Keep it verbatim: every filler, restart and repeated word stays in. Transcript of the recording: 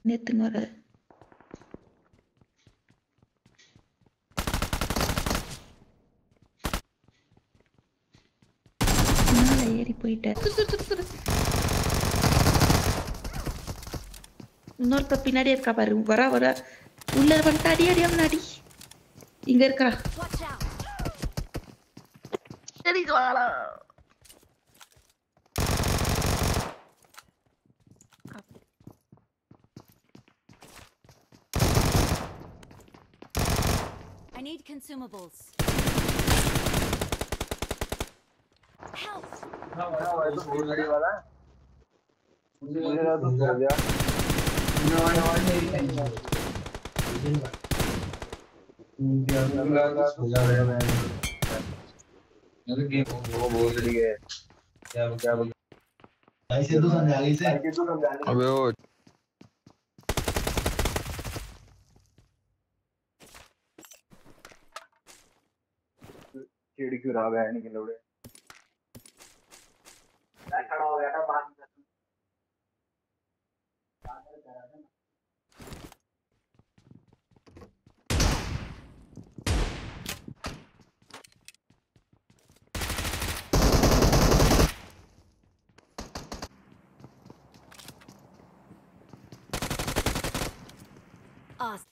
நேத்துங்க வர மேல ஏறி போயிட்டேன். இன்னொருத்த பின்னாடி இருக்கா பாரு. வர வர உள்ள வந்துட்டு அடி அடியா முன்னாடி இங்க இருக்கா. சரி வாடா. I need consumables. Help! मुझे वाला मुझे तो हो गया वो बोल रही है क्या क्या बोल ऐसे तो समझा ली से अबे वो चिड़ी क्यों रहा है नहीं लोड़े खड़ा हो गया था बात Awesome.